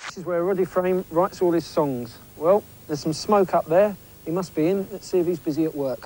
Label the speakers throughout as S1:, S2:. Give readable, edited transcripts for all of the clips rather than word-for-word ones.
S1: This is where Roddy Frame writes all his songs. Well, there's some smoke up there. He must be in. Let's see if he's busy at work.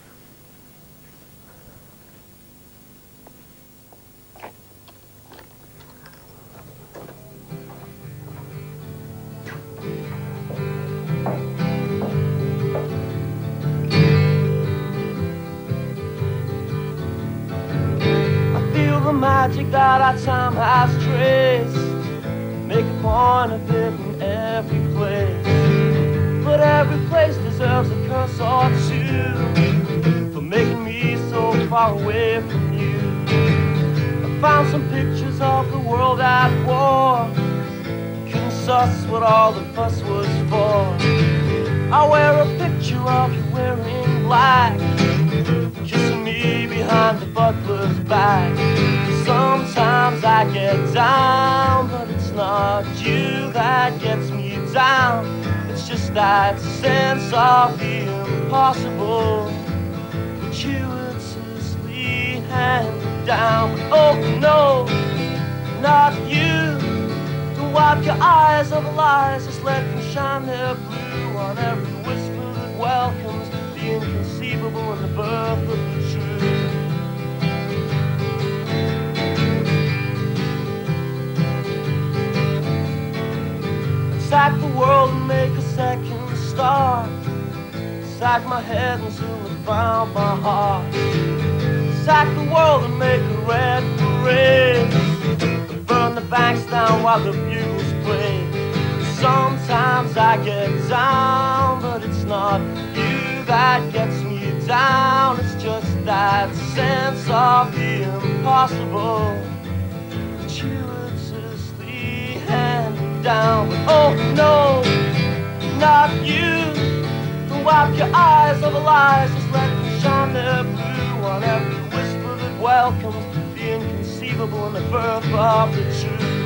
S2: I feel the magic that our time has traced. Make a point of it in every place, but every place deserves a curse or two for making me so far away from you. I found some pictures of the world at war, couldn't suss what all the fuss was for. I wear a picture of you wearing black, kissing me behind the butler's back. Sometimes I get down, but it's not you that gets me down. It's just that sense of the impossible gratuitously handed down. Oh no, not you. Don't wipe your eyes over lies, just let them shine their blue on every whisper that welcomes the inconceivable and the birth of the true. Sack the world and make a second start. Sack my head until it found my heart. Sack the world and make a red parade. Burn the banks down while the bugles play. Sometimes I get down, but it's not you that gets me down. It's just that sense of the impossible gratuitously handed down. But oh no, not you. Don't wipe your eyes over lies, just let them shine their blue on every whisper that welcomes the inconceivable and the birth of the truth.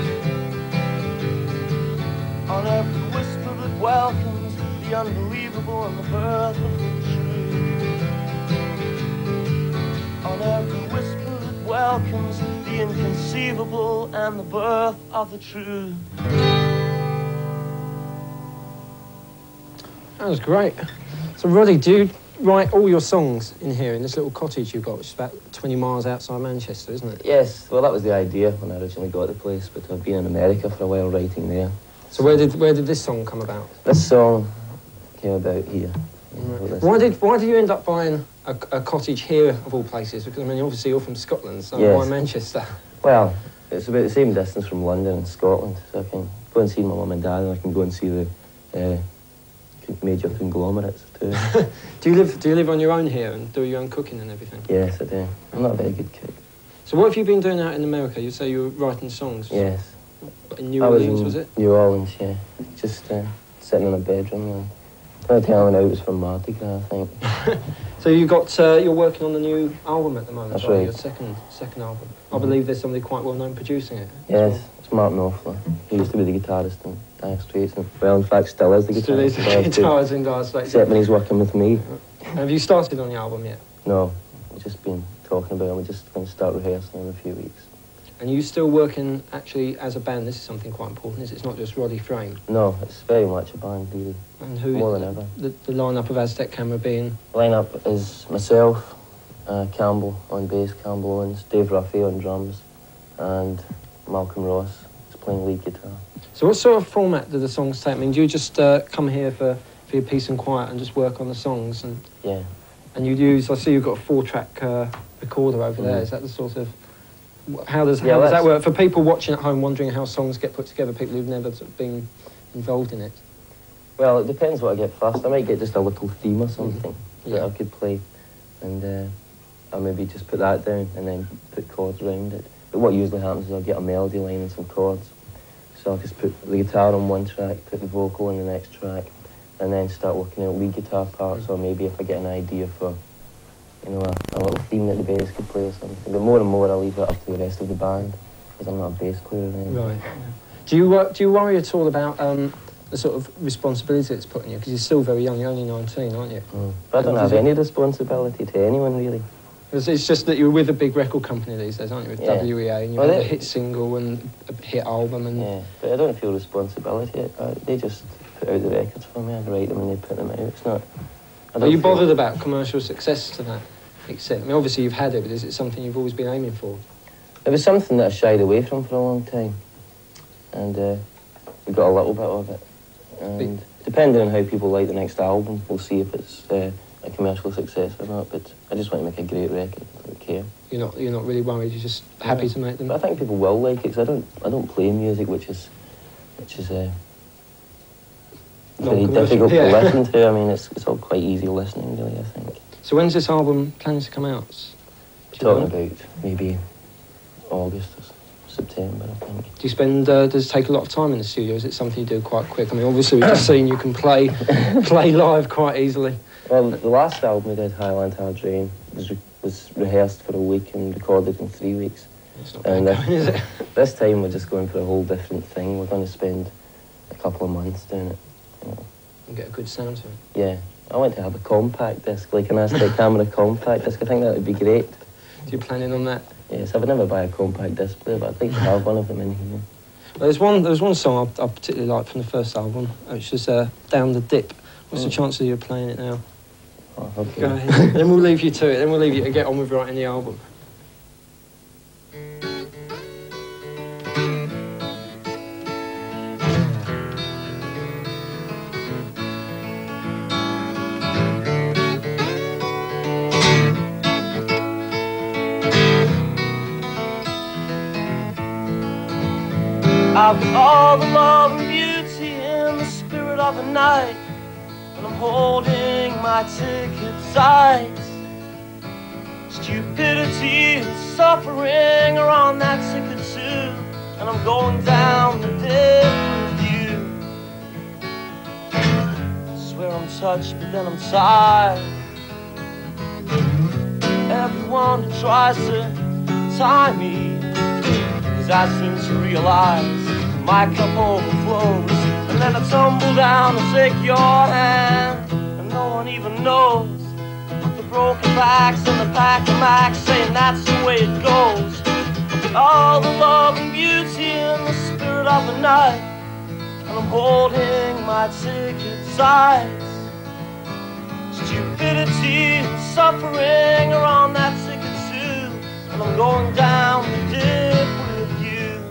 S2: On every whisper that welcomes the unbelievable and the birth of the truth. On every whisper that welcomes the inconceivable and the birth of the truth.
S1: That was great. So, Roddy, do you write all your songs in here, in this little cottage you've got, which is about 20 miles outside Manchester, isn't it?
S3: Yes, well, that was the idea when I originally got the place, but I've been in America for a while writing there.
S1: So where did this song come about?
S3: This song came about here.
S1: Right. Why did you end up buying a cottage here, of all places? Because, I mean, obviously you're from Scotland, so
S3: yes.
S1: Why Manchester?
S3: Well, it's about the same distance from London and Scotland, so I can go and see my mum and dad, and I can go and see the major conglomerates too.
S1: Do you live on your own here and do your own cooking and everything?
S3: Yes, I do. I'm not a very good cook.
S1: So what have you been doing out in America? You say you were writing songs?
S3: Yes.
S1: In New Orleans, was it?
S3: New Orleans, yeah. Just sitting in a bedroom and trying to tell them it was from Mardi Gras, I think.
S1: So you're working on the new album at the moment,
S3: that's right.
S1: Your second album. I believe there's somebody quite well known producing it.
S3: Yes, well. It's Mark Knopfler. He used to be the guitarist in Dire Straits, and well, in fact, still is the guitarist.
S1: Still is the guitarist in Dire Straits.
S3: Except when he's working with me.
S1: Have you started on the album yet?
S3: No, we've just been talking about it. We're just going to start rehearsing in a few weeks.
S1: And you still working actually as a band? This is something quite important, is it? It's not just Roddy Frame.
S3: No, it's very much a band, really.
S1: And who?
S3: More than ever.
S1: The lineup of Aztec Camera being?
S3: Lineup is myself, Campbell on bass, Campbell Owens, Dave Ruffy on drums, and Malcolm Ross is playing lead guitar. So
S1: what sort of format do the songs take? I mean, do you just come here for your peace and quiet and just work on the songs? And
S3: yeah.
S1: And you use, I see you've got a 4-track recorder over there. Is that the sort of... How does that work? For people watching at home wondering how songs get put together, people who've never sort of been involved in it.
S3: Well, it depends what I get first. I might get just a little theme or something that I could play, and I'll maybe just put that down and then put chords around it. But what usually happens is I'll get a melody line and some chords. So I'll just put the guitar on one track, put the vocal on the next track, and then start working out lead guitar parts, or maybe if I get an idea for, you know, a little theme that the bass could play or something. But more and more I'll leave it up to the rest of the band, because I'm not a bass player or anything.
S1: Right. Yeah. Do you worry at all about the sort of responsibility it's put on you? Because you're still very young, you're only 19, aren't you?
S3: But I don't have any responsibility to anyone, really.
S1: It's just that you're with a big record company these days, aren't you, with WEA, and you have a hit single and a hit album. And
S3: yeah, but I don't feel responsibility. They just put out the records for me, I write them and they put them out. It's not...
S1: Are you bothered about commercial success to that extent? I mean, obviously you've had it, but is it something you've always been aiming for?
S3: It was something that I shied away from for a long time, and we got a little bit of it. And depending on how people like the next album, we'll see if it's a commercial success or not. But I just want to make a great record. I don't care.
S1: You're not really worried. You're just happy to make them.
S3: But I think people will like it, because I don't play music which is very difficult to listen to. I mean, it's all quite easy listening, really, I think.
S1: So when's this album planning to come out?
S3: Talking about maybe August or September, I think.
S1: Do you spend, does it take a lot of time in the studio? Is it something you do quite quick? I mean, obviously we've just seen you can play live quite easily.
S3: Well, the last album we did, Highland Hard Rain, was rehearsed for a week and recorded in 3 weeks.
S1: It's not bad going, is it?
S3: This time we're just going for a whole different thing. We're going to spend a couple of months doing it.
S1: And get a good sound to it.
S3: Yeah. I want to have a compact disc, like an Aztec Camera compact disc. I think that would be great.
S1: So you're planning on that?
S3: Yes, I would never buy a compact disc player, but I'd like to have one of them in here.
S1: Well, there's one song I particularly liked from the first album, which is Down the Dip. What's the chances of you playing it now?
S3: Oh, okay.
S1: Go ahead. Then we'll leave you to it. Then we'll leave you to get on with writing the album.
S2: I've got all the love and beauty in the spirit of the night, and I'm holding my ticket tight. Stupidity and suffering are on that ticket too, and I'm going down the dip with you. I swear I'm touched, but then I'm tired. Everyone who tries to tie me, 'cause I seem to realize my cup overflows, and then I tumble down and take your hand, and no one even knows. The broken backs and the pack of Max saying that's the way it goes. With all the love and beauty in the spirit of the night, and I'm holding my ticket tight. Stupidity and suffering are on that ticket too, and I'm going down the dip with you.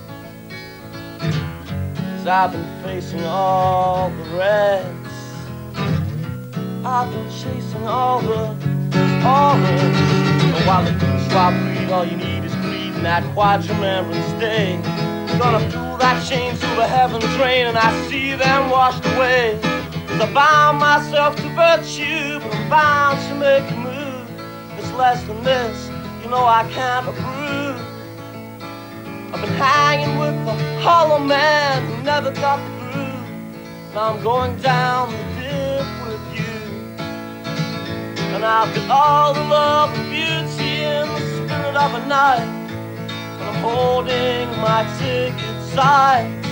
S2: 'Cause I've been facing all the reds, I've been chasing all the orange. And while the bourgeois breed, all you need is greed and that quadrimaran stay. I'm gonna pull that chain to the heaven train, and I see them washed away. 'Cause I bound myself to virtue, but I'm bound to make a move. It's less than this, you know I can't approve. I've been hanging with the hollow man who never got the groove. Now I'm going down the dip with you, and I've got all the love and beauty in the spirit of a night, and I'm holding my ticket tight.